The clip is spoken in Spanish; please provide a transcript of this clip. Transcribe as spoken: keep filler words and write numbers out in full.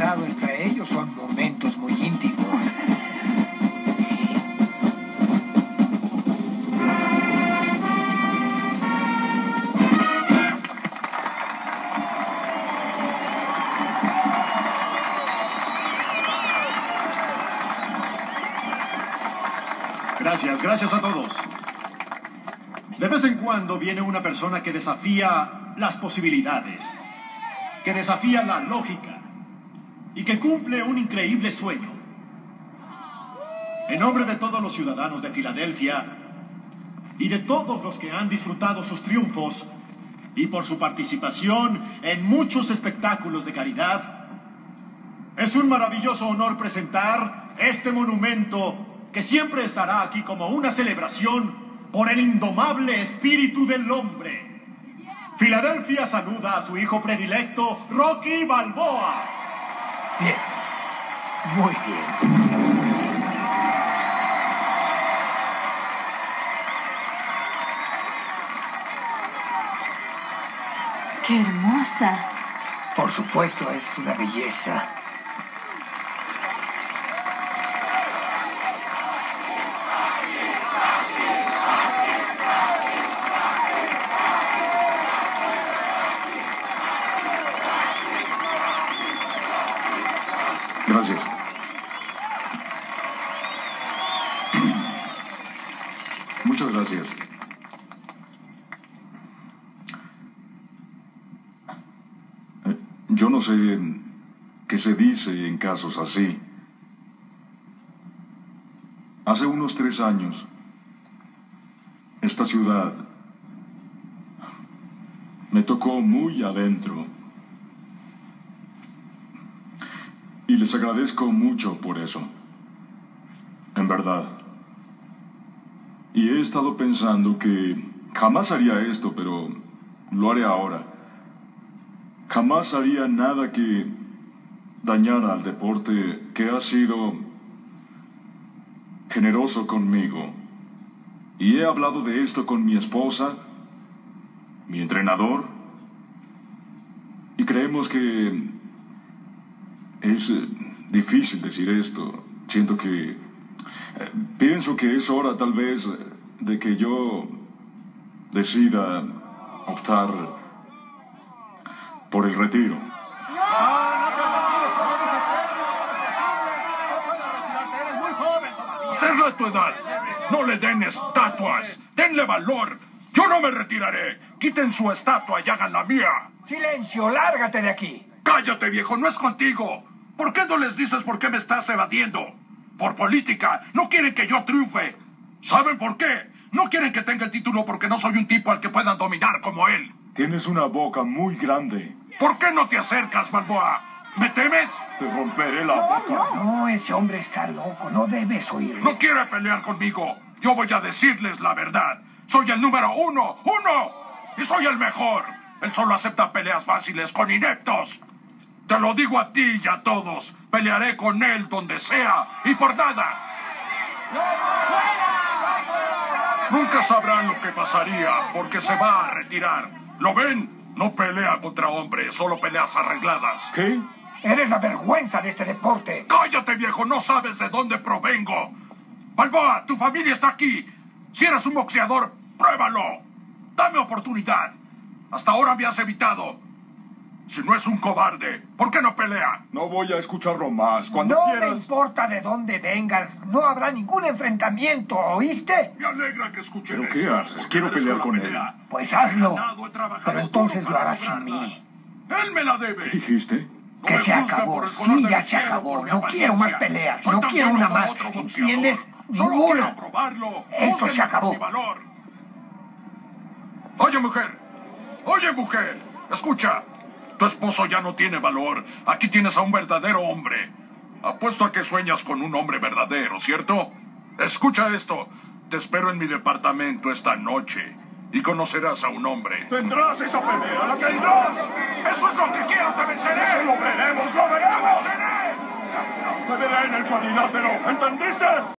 exagerado entre ellos. Son momentos muy íntimos. Gracias, gracias a todos. De vez en cuando viene una persona que desafía las posibilidades, que desafía la lógica y que cumple un increíble sueño. En nombre de todos los ciudadanos de Filadelfia y de todos los que han disfrutado sus triunfos y por su participación en muchos espectáculos de caridad, es un maravilloso honor presentar este monumento que siempre estará aquí como una celebración por el indomable espíritu del hombre. Filadelfia saluda a su hijo predilecto, Rocky Balboa. Bien. Muy bien. ¡Qué hermosa! Por supuesto, es una belleza. Gracias. Muchas gracias. Eh, Yo no sé qué se dice en casos así. Hace unos tres años, esta ciudad me tocó muy adentro. Y les agradezco mucho por eso. En verdad. Y he estado pensando que jamás haría esto, pero lo haré ahora. Jamás haría nada que dañara al deporte que ha sido generoso conmigo. Y he hablado de esto con mi esposa, mi entrenador, y creemos que es eh, difícil decir esto. Siento que... Eh, pienso que es hora tal vez de que yo decida optar por el retiro. Hacerlo a tu edad. No le den estatuas. Denle valor. Yo no me retiraré. Quiten su estatua y hagan la mía. ¡Silencio! ¡Lárgate de aquí! Cállate, viejo. No es contigo. ¿Por qué no les dices por qué me estás evadiendo? Por política. No quieren que yo triunfe. ¿Saben por qué? No quieren que tenga el título porque no soy un tipo al que puedan dominar como él. Tienes una boca muy grande. ¿Por qué no te acercas, Balboa? ¿Me temes? Te romperé la boca. No, ese hombre está loco. No debes oírlo. No quiere pelear conmigo. Yo voy a decirles la verdad. Soy el número uno. ¡Uno! Y soy el mejor. Él solo acepta peleas fáciles con ineptos. Te lo digo a ti y a todos. Pelearé con él donde sea y por nada. Nunca sabrán lo que pasaría porque se va a retirar. ¿Lo ven? No pelea contra hombres, solo peleas arregladas. ¿Qué? Eres la vergüenza de este deporte. ¡Cállate, viejo! No sabes de dónde provengo. Balboa, tu familia está aquí. Si eres un boxeador, pruébalo. Dame oportunidad. Hasta ahora me has evitado. Si no es un cobarde, ¿por qué no pelea? No voy a escucharlo más. Cuando No quieras... me importa de dónde vengas. No habrá ningún enfrentamiento, ¿oíste? Me alegra que escuchen ¿Pero qué eso, haces? porque Quiero merezco pelear la con él. pelea. Pues hazlo. He ganado, he trabajado Pero duro entonces lo para harás sin lograrla. mí. Él me la debe. ¿Qué dijiste? No Que me se juzga acabó. por el color Sí, de ya mi se piel o acabó. por mi No quiero más apariencia. peleas. Soy No tan quiero bueno una como más. otro boxeador. ¿Entiendes? Solo Ninguna. quiero probarlo. Esto Júzguenme se acabó. por mi valor. Oye, mujer. Oye, mujer. Escucha. Tu esposo ya no tiene valor. Aquí tienes a un verdadero hombre. Apuesto a que sueñas con un hombre verdadero, ¿cierto? Escucha esto. Te espero en mi departamento esta noche y conocerás a un hombre. Tendrás esa pelea, la tendrás. ¡Eso es lo que quiero! ¡Te venceré! Eso lo veremos, lo ¡Te veremos. venceré! Te veré en el cuadrilátero, ¿entendiste?